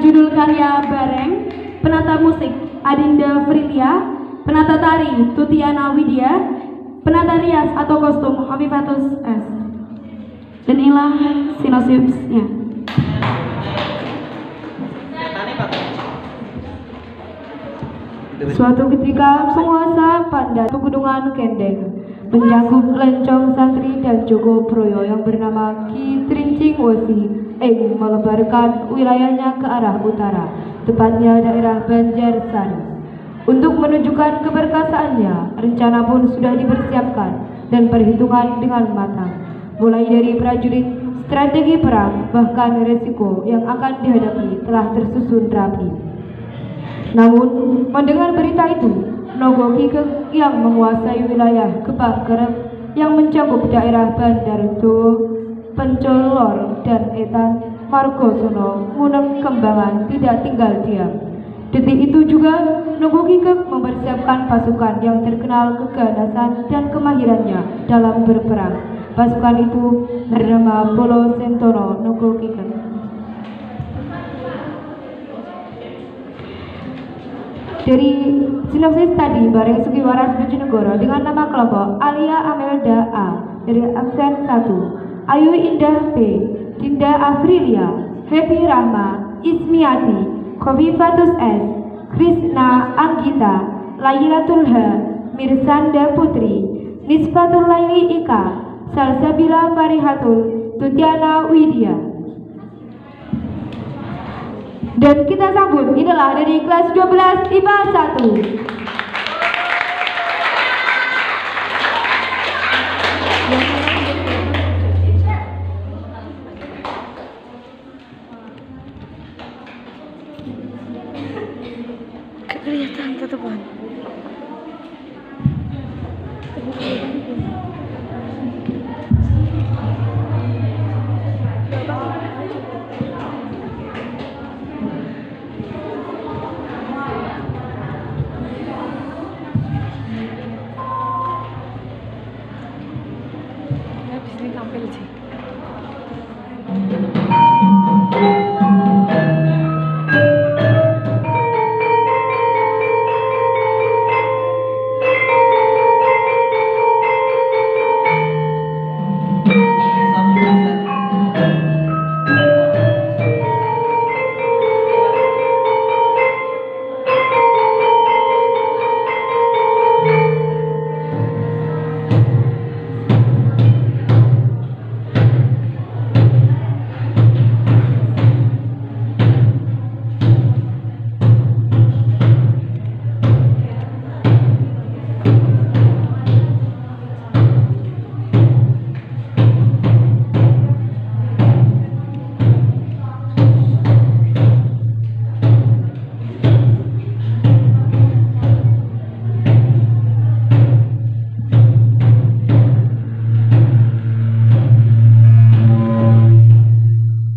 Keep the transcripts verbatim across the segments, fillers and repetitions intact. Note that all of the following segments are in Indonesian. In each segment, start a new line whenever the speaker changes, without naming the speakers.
judul karya Bareng, penata musik Adinda Frilia, penata tari Tutiana Widya, penata rias atau kostum Hovifatus S. Dan inilah sinopsisnya. Suatu ketika penguasa pada pegunungan Kendeng menjangkuk lencong santri dan Joko Proyo yang bernama Ki Trincing Wesi ing melebarkan wilayahnya ke arah utara, tepatnya daerah Banjarsari. Untuk menunjukkan keperkasaannya, rencana pun sudah dipersiapkan dan perhitungan dengan matang, mulai dari prajurit, strategi perang, bahkan resiko yang akan dihadapi telah tersusun rapi. Namun, mendengar berita itu, Nogo Kigeng yang menguasai wilayah Gebang Kerep yang mencakup daerah Bandardo, Pencolor, dan Etan, Margosono, Muneng Kembangan tidak tinggal diam. Detik itu juga, Nogo Kigeng mempersiapkan pasukan yang terkenal keganasan dan kemahirannya dalam berperang. Pasukan itu bernama Bolo Sentono Nogo Kigeng. Dari sinopsis tadi, Bareng Sugiwaras Bojonegoro dengan nama kelompok Alia Amelda A dari absen satu, Ayu Indah B, Dinda Afrilia, Happy Rahma, Ismiati, Khofifatus S, Krisna Anggita, Laylatul H, Mirsanda Putri, Nisbatul Laili Ika, Salsabila Farihatul, Tutiana Widya. Dan kita sambut, inilah dari kelas dua belas I P A satu.
Kelihatan teman. Tampil sih.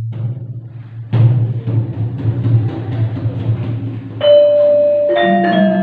Thank you.